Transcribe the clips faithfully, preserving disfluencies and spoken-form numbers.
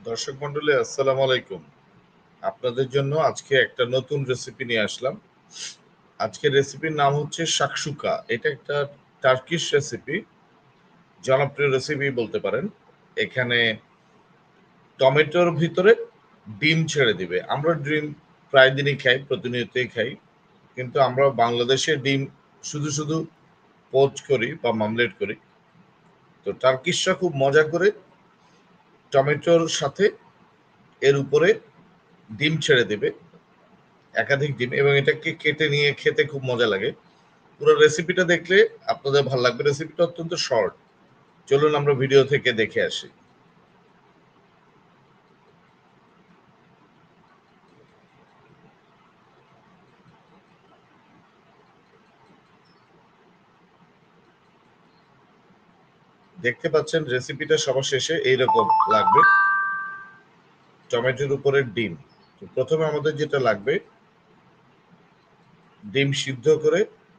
দর্শক মন্ডলী আসসালামু আলাইকুম। আপনাদের জন্য আজকে একটা নতুন রেসিপি নিয়ে আসলাম। আজকের রেসিপির নাম হচ্ছে শাকসুকা। এটা একটা টার্কিশ রেসিপি, জনপ্রিয় রেসিপি বলতে পারেন। এখানে টমেটোর ভিতরে ডিম ছেড়ে দিবে। আমরা ডিম প্রায় দিনই খাই, প্রতিনিয়তই খাই। কিন্তু আমরা বাংলাদেশে ডিম শুধু শুধু পোচ করি বা মামলেট করি। তো টার্কিশরা খুব মজা করে টমেটোর সাথে এর উপরে ডিম ছেড়ে দেবে, একাধিক ডিম, এবং এটাকে কেটে নিয়ে খেতে খুব মজা লাগে। পুরো রেসিপিটা দেখলে আপনাদের ভালো লাগবে। রেসিপিটা অত্যন্ত শর্ট। চলুন আমরা ভিডিও থেকে দেখে আসি। দেখতে পাচ্ছেন রেসিপিটা সবার শেষে এইরকম লাগবে, টমেটোর উপরে ডিম। তো প্রথমে আমাদের যেটা লাগবে, ডিম সিদ্ধ করে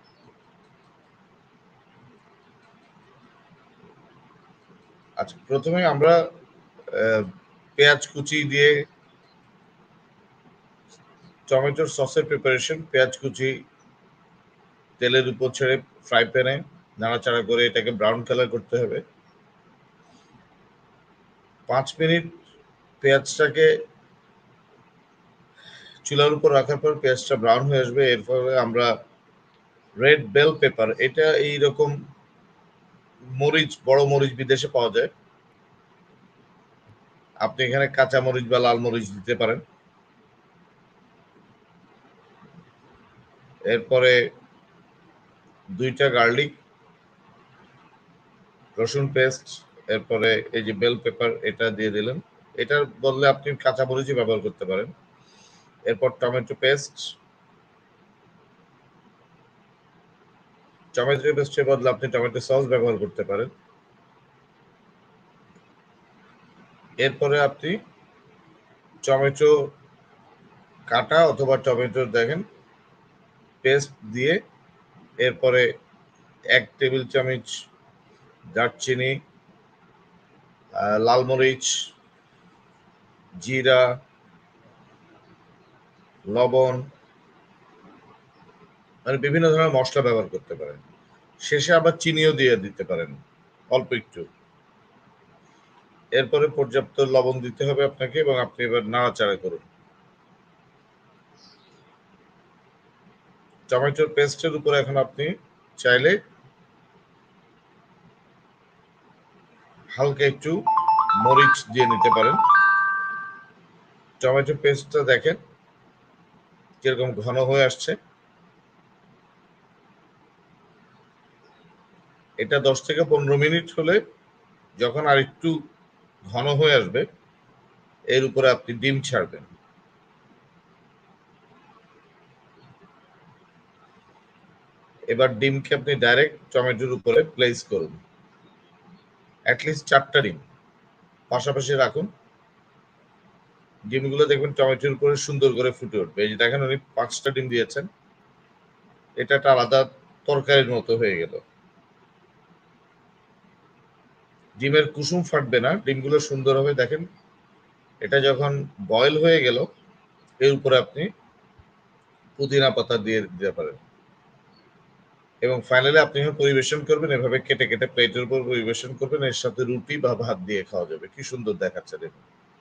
আচ্ছা প্রথমে আমরা পেঁয়াজ কুচি দিয়ে টমেটোর সসের প্রিপারেশন। পেঁয়াজ কুচি তেলের উপর ছেড়ে ফ্রাই প্যানে নাড়াচাড়া করে এটাকে ব্রাউন কালার করতে হবে। পাঁচ মিনিট পেঁয়াজটাকে চুলার উপর রাখার পর পেঁয়াজটা ব্রাউন হয়ে আসবে। এরপরে আমরা রেড বেল পেপার, এটা এইরকম মরিচ, বড় মরিচ বিদেশে পাওয়া যায়। আপনি এখানে কাঁচা মরিচ বা লাল মরিচ দিতে পারেন। এরপরে দুইটা গার্লিক, রসুন পেস্ট, এরপরে এই যে বেল পেপার এটা দিয়ে দিলেন। এটার বদলে আপনি কাঁচা মরিচই ব্যবহার করতে পারেন। এরপর টমেটো পেস্ট, টমেটো পেস্টের বদলে আপনি টমেটো সস ব্যবহার করতে পারেন। এরপরে আপনি টমেটো কাটা অথবা টমেটো দেখেন পেস্ট দিয়ে, এরপরে এক টেবিল চামচ দারচিনি, লাল মরিচ, জিরা, লবণ, মানে বিভিন্ন ধরনের মশলা ব্যবহার করতে পারেন। শেষে আবার চিনিও দিয়ে দিতে পারেন অল্প একটু। এরপরে পর্যাপ্ত লবণ দিতে হবে আপনাকে, এবং আপনি এবার নাড়াচাড়া করুন। টমেটোর পেস্টের উপর এখন আপনি চাইলে হালকা একটু মরিচ দিয়ে নিতে পারেন। টমেটো পেস্টটা দেখেন কিরকম ঘন হয়ে আসছে। এটা দশ থেকে পনেরো মিনিট হলে, যখন আর একটু ঘন হয়ে আসবে, এর উপরে আপনি ডিম ছাড়বেন। এবার ডিমকে আপনি ডাইরেক্ট টমেটোর উপরে প্লেস করুন। অ্যাটলিস্ট চারটা ডিম পাশাপাশি রাখুন। ডিমগুলো দেখবেন টমেটোর উপরে সুন্দর করে ফুটে উঠবে। এই যে দেখেন উনি পাঁচটা ডিম দিয়েছেন, এটা একটা আলাদা তরকারির মতো হয়ে গেল। ডিমের কুসুম ফাটবে না, ডিমগুলো সুন্দর হবে। দেখেন এটা যখন বয়েল হয়ে গেল, এর উপরে আপনি পুদিনা পাতা দিয়ে দিতে পারেন। এবং ফাইনালি আপনি পরিবেশন করবেন এভাবে কেটে কেটে প্লেটের উপর পরিবেশন করবেন। এর সাথে রুটি বা ভাত দিয়ে খাওয়া যাবে। কি সুন্দর দেখাচ্ছে দেখুন।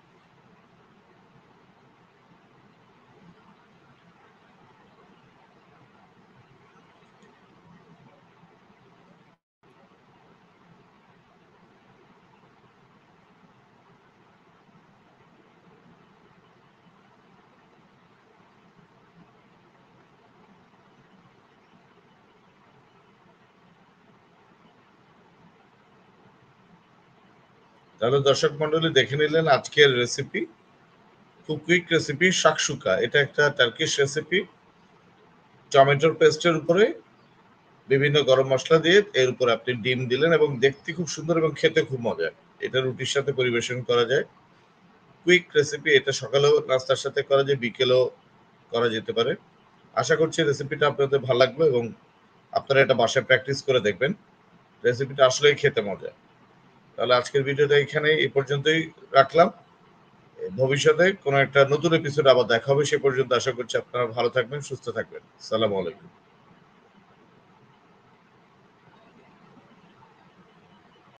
তাহলে দর্শক মন্ডলী দেখে নিলেন আজকের রেসিপি, খুব কুইক রেসিপি, শাকসুকা। এটা একটা টার্কিশ রেসিপি। টমেটোর পেস্টের উপরে বিভিন্ন গরম মশলা দিয়ে এর উপরে আপনি ডিম দিলেন, এবং দেখতে খুব সুন্দর এবং খেতে খুব মজা। এটা রুটির সাথে পরিবেশন করা যায়। কুইক রেসিপি, এটা সকালেও নাস্তার সাথে করা যায়, বিকেলেও করা যেতে পারে। আশা করছি রেসিপিটা আপনাদের ভালো লাগবে এবং আপনারা এটা বাসায় প্র্যাকটিস করে দেখবেন। রেসিপিটা আসলেই খেতে মজা। তাহলে আজকের ভিডিওটা এখানে এই পর্যন্তই রাখলাম। ভবিষ্যতে কোনো একটা নতুন এপিসোড আবার দেখা হবে। সে পর্যন্ত আশা করছি আপনারা ভালো থাকবেন, সুস্থ থাকবেন। আসসালামু আলাইকুম।